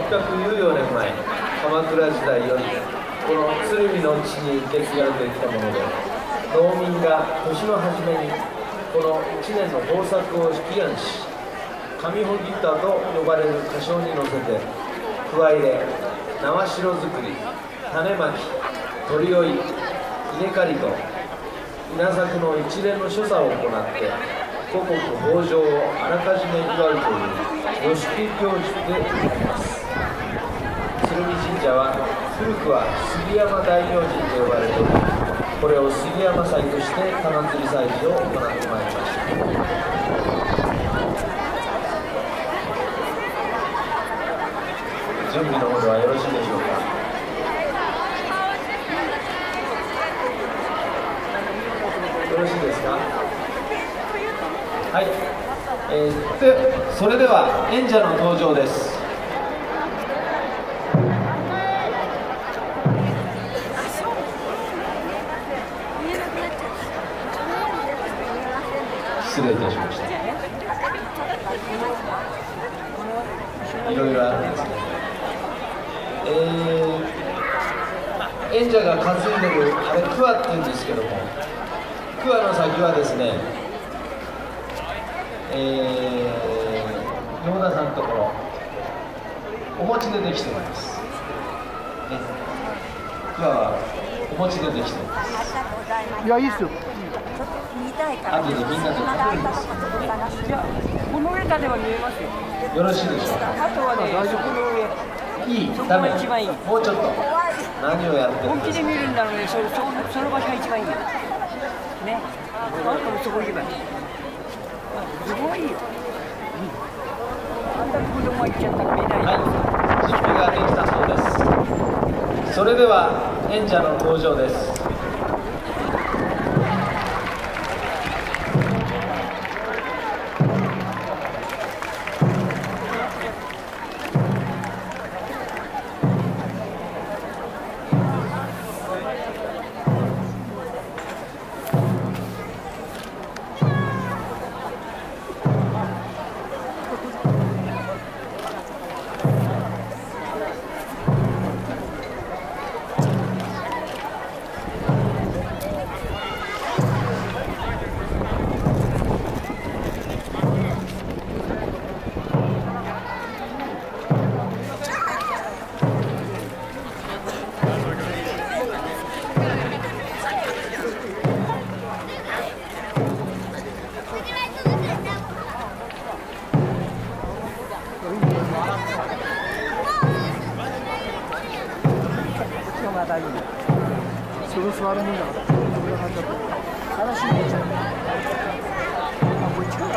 614年前、鎌倉時代よりこの鶴見の地に受け継がれてきたもので、農民が年の初めにこの1年の豊作を祈願し、上穂ギタと呼ばれる歌唱に乗せて加入れ、縄代作り、種まき、取り追い、稲刈りと稲作の一連の所作を行って五穀豊穣をあらかじめ祝うという吉木行事であります。鶴見神社は古くは杉山大明神と呼ばれており、これを杉山祭として玉吊り祭事を行ってまいりました。準備のほどはよろしいでしょうか。よろしいですか。はい、それでは演者の登場です。失礼いたしました。いろいろあるんですね。演者が担いでるあれクワっていうんですけども、クワの先はですね、山田さんのところお餅でできております、ね、クワはお餅でできております。 いや、いいっすよ。 後でみんなで食べるんですよ、ね、 この上からでも見えますよ。 よろしいでしょうか。 あとはね、この上。 いい、 そこダメ、 が一番いい。 もうちょっと何をやってるん本気ですか。 で見るんだろうね、その場所が一番いいよ。ね。あんたもそこ行けばいい。すごいよ。あんた子供が行っちゃったら見えない。 はい、準備ができたそうです。それでは演者の登場です。 その座るもんだから、これが入ったと。悲しいもんじゃん。あ、こっちから。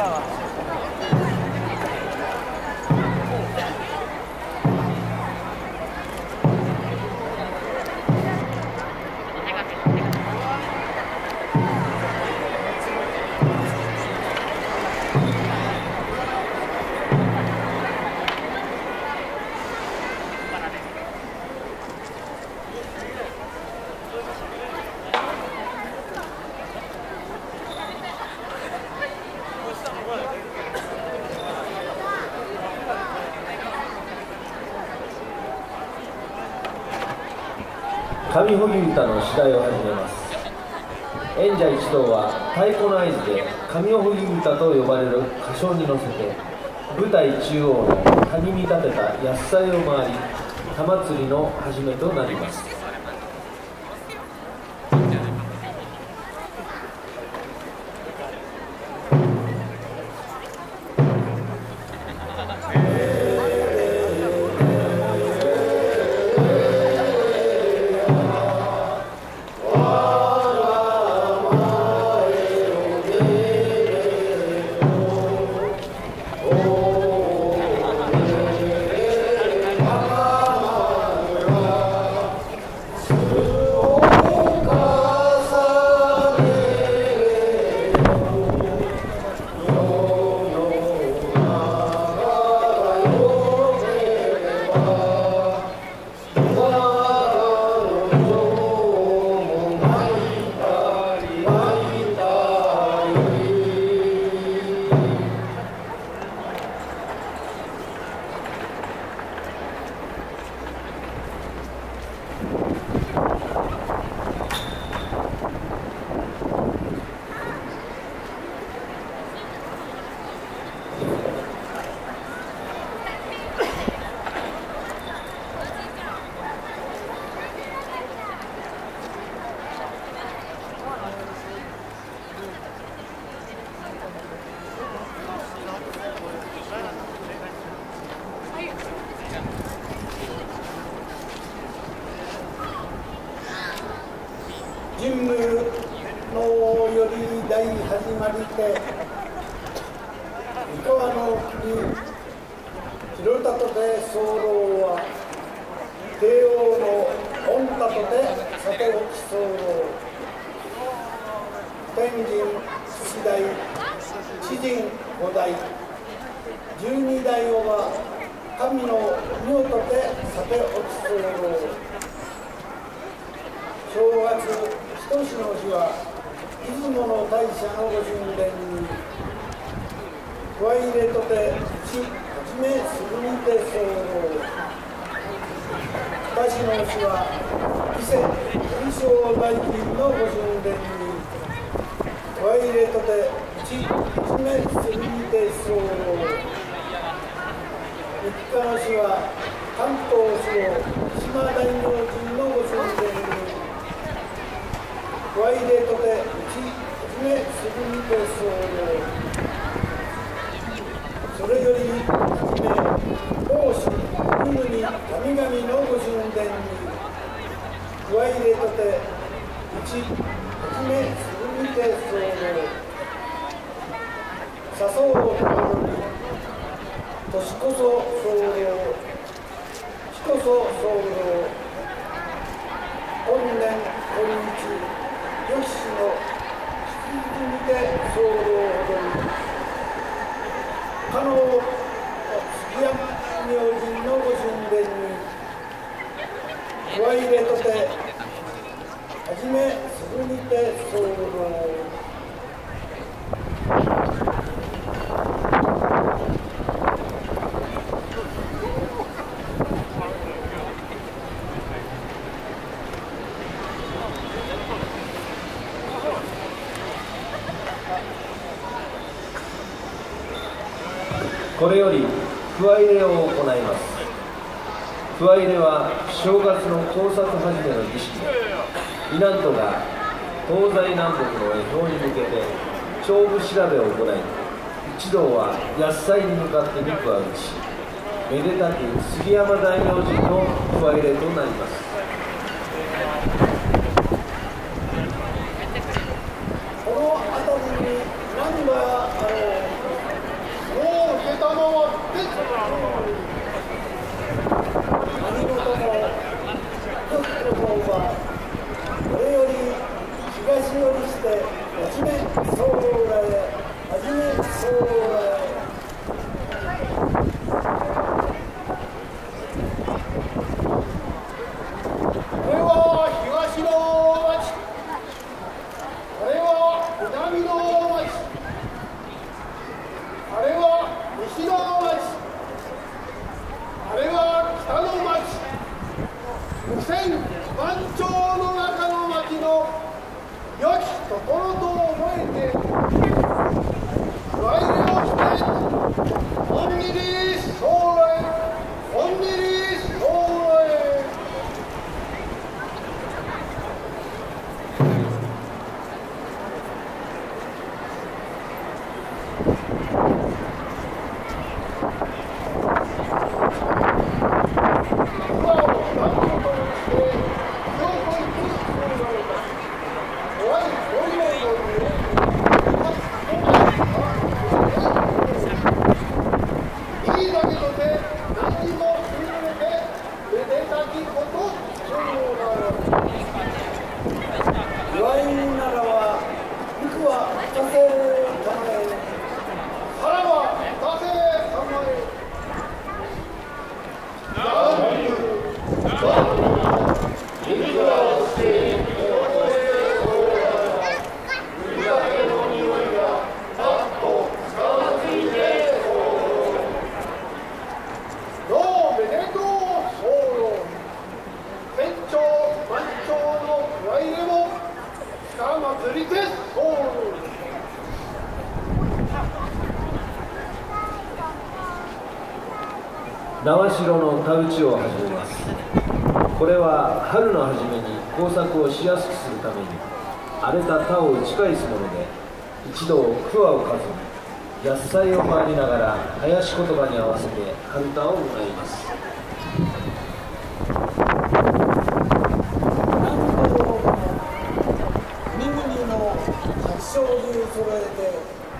上穂木歌の次第を始めます。演者一同は太鼓の合図で上穂木歌と呼ばれる歌唱に乗せて舞台中央の谷に立てた安祭を回り、玉吊りの始めとなります。 って三河の国広田とて候は帝王の御田とてさておき候天神七代知人五代12代をは神の御とてさておき候正月一しの日は出雲の大社のご神殿に加入れとて地はじめすぐにて候二しの日は伊勢大正大金のご神殿に加入れとて地はじめすぐにて候三日の日は関東守護島大明神のご神殿に加入れとてはじめすぐにて候それよりはじめ奉仕無無に神々のご神殿に加入れとてはじめすぐにて候笹生をたどり年こそ候日こそ候本年今日よきしの引き続きて候を踊りかの杉山明神のご神殿に加入れとてはじめすぐにて候これよりくわ入れを行います。くわ入れは正月の工作始めの儀式で、稲人が東西南北の恵方に向けて帳簿調べを行い、一同は厄災に向かって肉は打ち、めでたく杉山大明神のくわ入れとなります。 この辺りに何があろうもう承って何事も良きことはこれより東よりしてはじめ候らへはじめ候らへこれは東の町これは南の町あれは西の町あれは北の町無線万丁の中の町の良きところと思えて加入れをしておんにり将来おんにり将来縄代の田打ちを始めます。これは春の初めに工作をしやすくするために荒れた田を打ち返すもので、一同桑を数に野菜を回りながら林言葉に合わせて春田を行います。 身々の八正流揃えて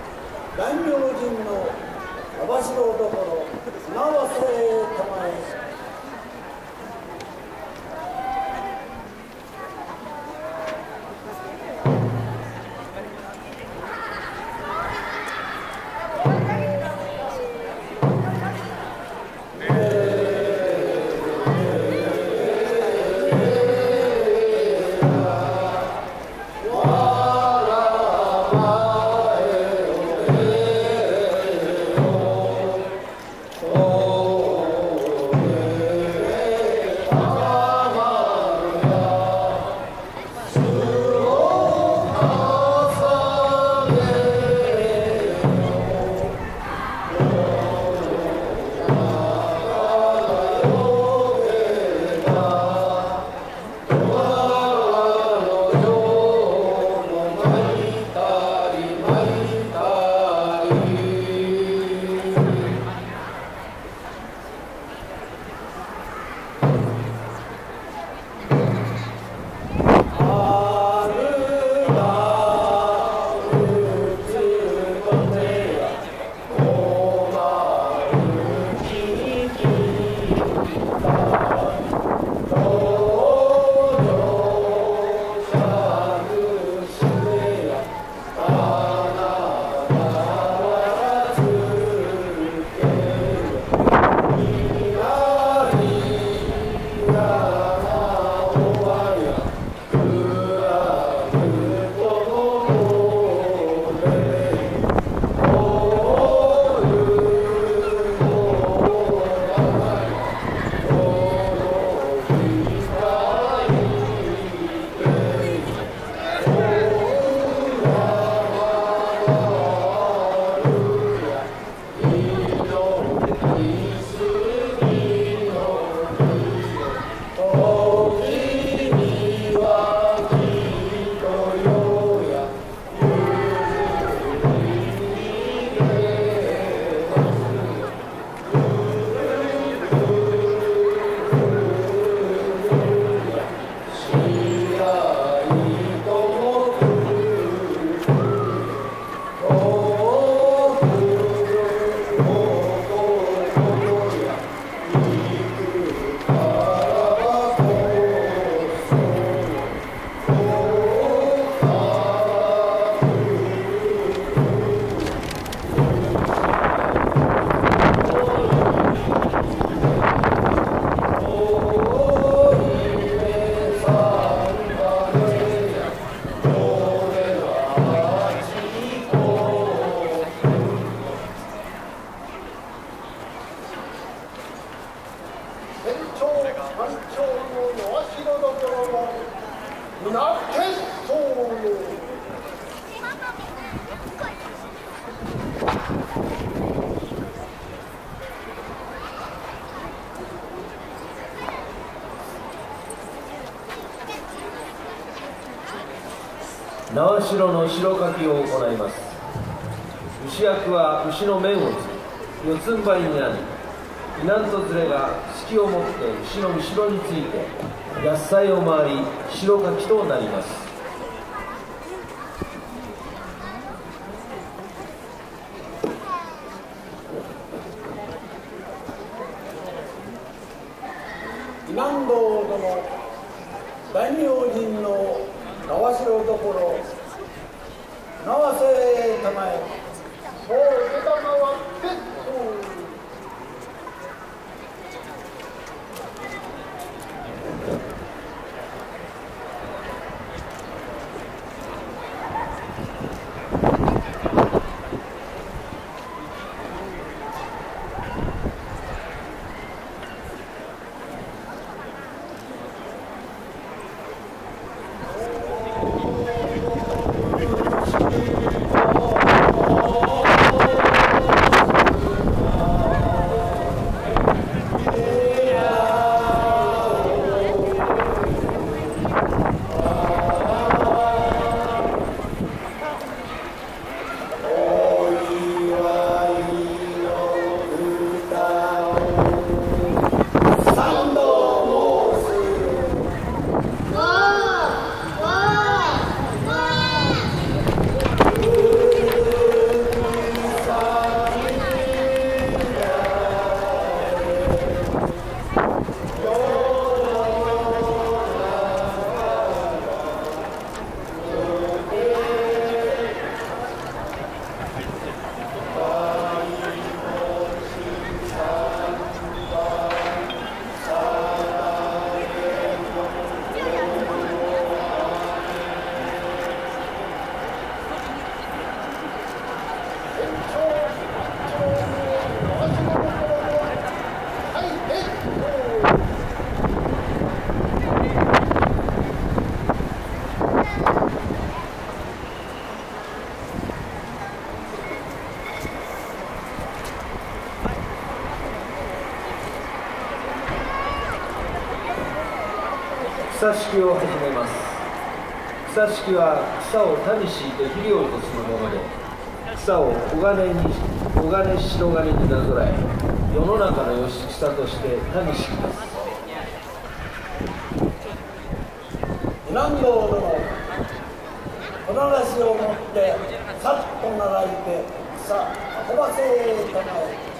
縄代の代かきを行います。牛役は牛の面をつき、四つん這いになり、稲と連れが隙を持って牛の後ろについて、野菜を回り、代かきとなります。 南道殿、大名人の縄代所、縄瀬玉へ、そう出たまわって。 草式を始めます。草式は草を田に敷いて肥料とするもので、草を黄金白金になぞらえ、世の中の義草として田に敷きます。 南道殿、この足を持ってさっと並いて草運ばせたまえ。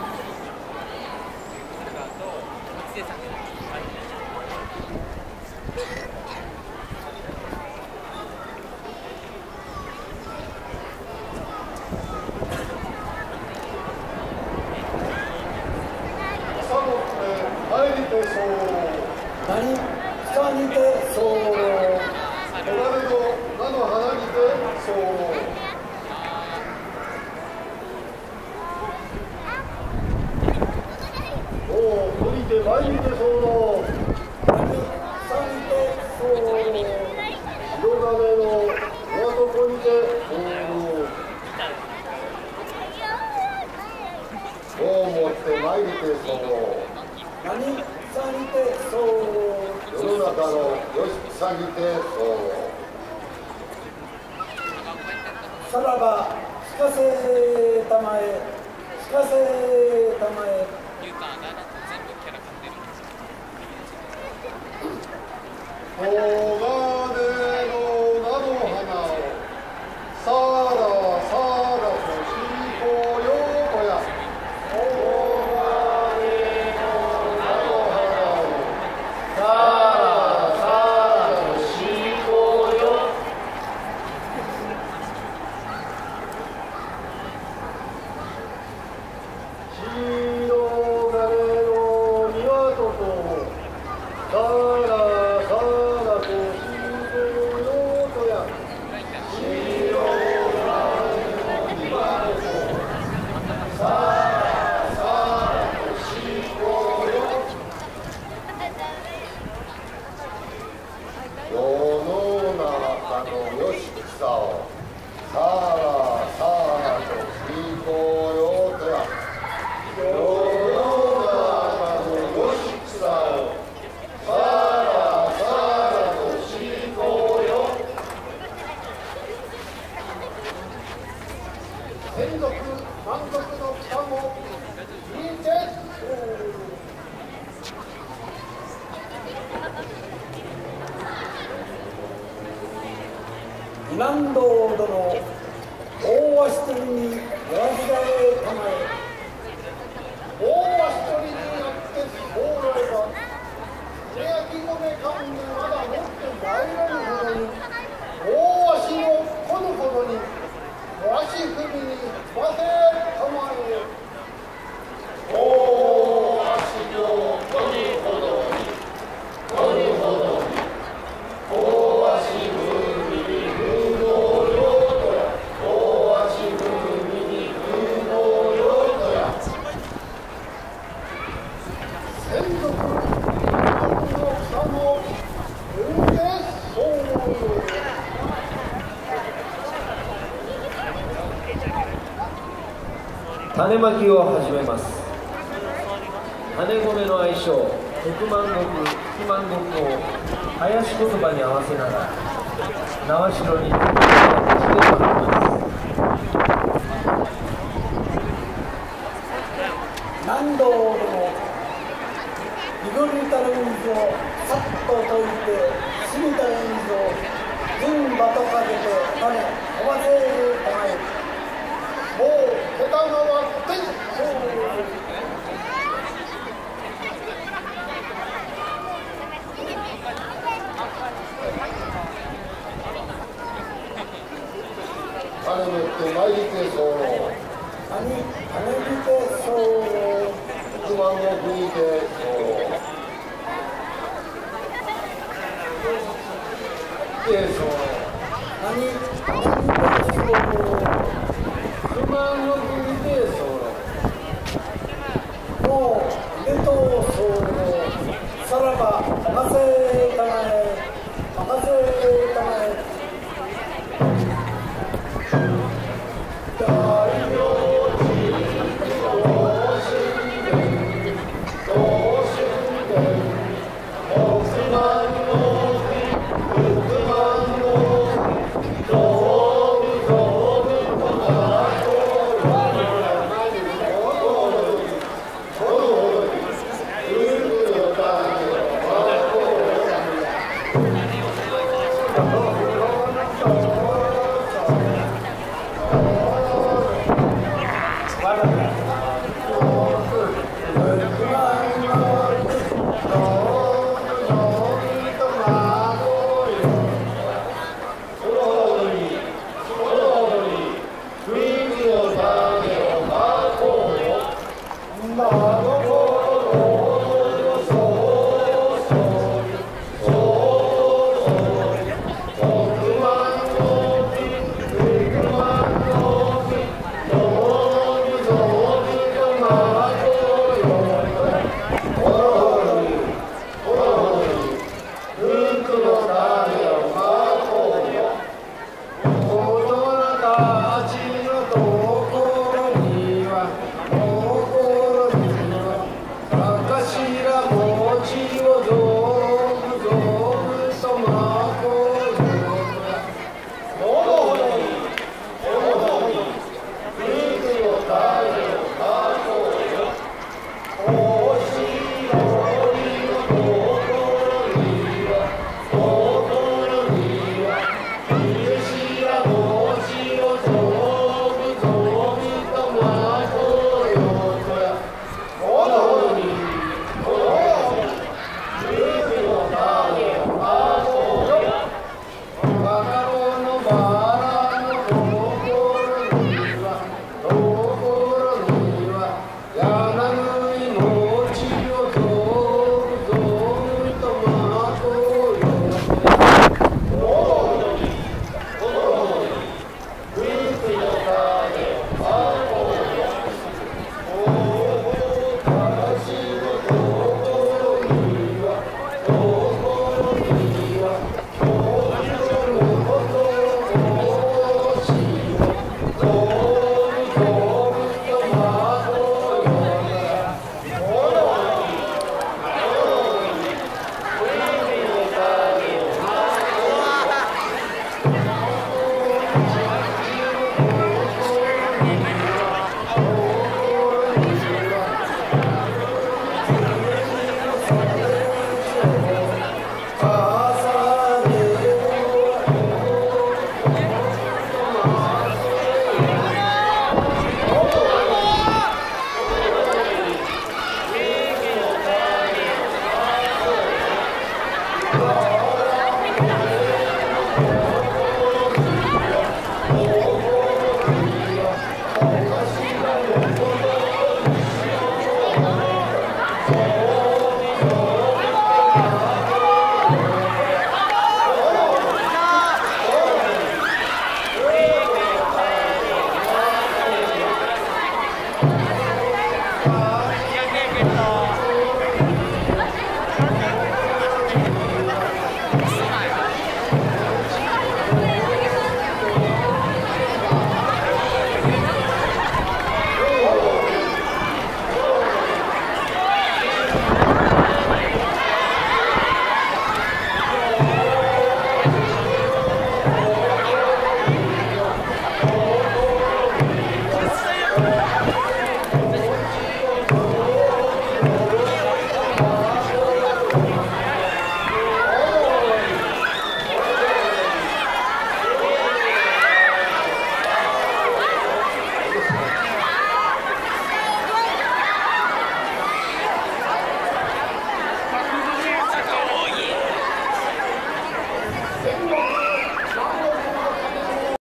何草にて候、黄金の菜の花にて候。おお、鳥にて舞にて候。何草にて候、白金の岩床にて候。おおもって舞にて候。何草にて候、世の中のよし草にて候。さらば聞かせたまえ、聞かせたまえ。黄金の菜の花をさらさらとしこようとや。天族満足の北も見て南道殿、大足取りにおわずらへ構え。大足取りになって将来は手焼き米缶でまだ持って参らぬほどに、大足のこぬほどに足首にませ構え。大足のこぬほどにこぬほどに大足踏みに踏のよとや。大足踏みに踏のよとや。専属の草の運でそう種まきを始めます。種米の相性、徳万石、肥満石を林言葉に合わせながら縄代に徳を口でまきます。 南道殿、濁りたる水をさっと溶いて、しみたる水を銀歯とかけて種飛ばせたまえ。もう下手が割ってそう。種持って参りてそう。種見てそう。不満を吹いてそう。でそう。種見てそう。不満を吹いてそう。